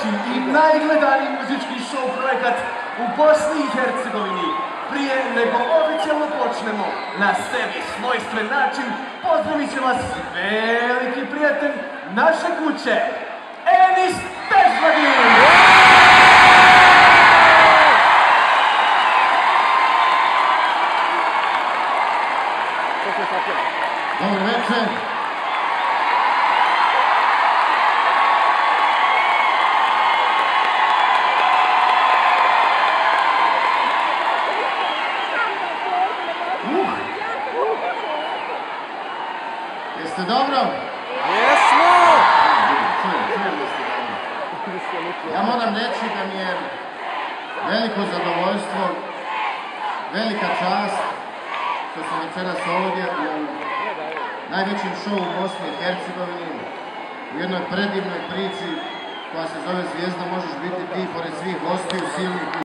najveći i najgledaniji muzički show projekat u Bosni i Hercegovini. Prije nego oficijalno počnemo, na sebi svojstven način pozdravit će vas veliki prijatelj naše kuće, Enis Pežvagin! Dobro večer. Jeste dobro? Jesmo! Ja moram reći da mi je veliko zadovoljstvo, velika čast što sam večeras ovdje u najvećem šovu u Bosni i Hercegovini, u jednoj predivnoj priči koja se zove Zvijezda možeš biti ti, pored svih gostiju silnih